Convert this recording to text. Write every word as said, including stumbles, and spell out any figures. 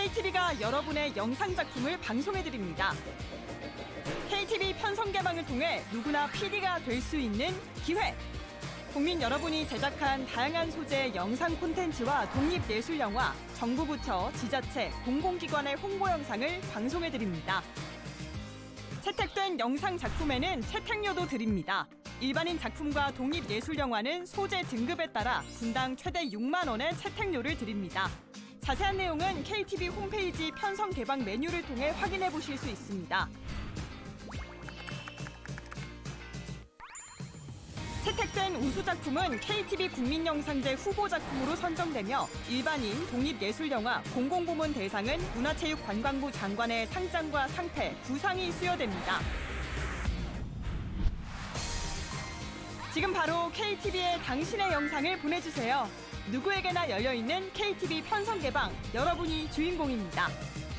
케이티비가 여러분의 영상 작품을 방송해드립니다. 케이티비 편성 개방을 통해 누구나 피디가 될 수 있는 기회. 국민 여러분이 제작한 다양한 소재의 영상 콘텐츠와 독립예술영화, 정부 부처, 지자체, 공공기관의 홍보 영상을 방송해드립니다. 채택된 영상 작품에는 채택료도 드립니다. 일반인 작품과 독립예술영화는 소재 등급에 따라 분당 최대 육만 원의 채택료를 드립니다. 자세한 내용은 케이티비 홈페이지 편성 개방 메뉴를 통해 확인해 보실 수 있습니다. 채택된 우수 작품은 케이티비 국민영상제 후보 작품으로 선정되며 일반인, 독립예술영화, 공공부문 대상은 문화체육관광부 장관의 상장과 상패, 부상이 수여됩니다. 지금 바로 케이티비에 당신의 영상을 보내주세요. 누구에게나 열려있는 케이티비 편성 개방, 여러분이 주인공입니다.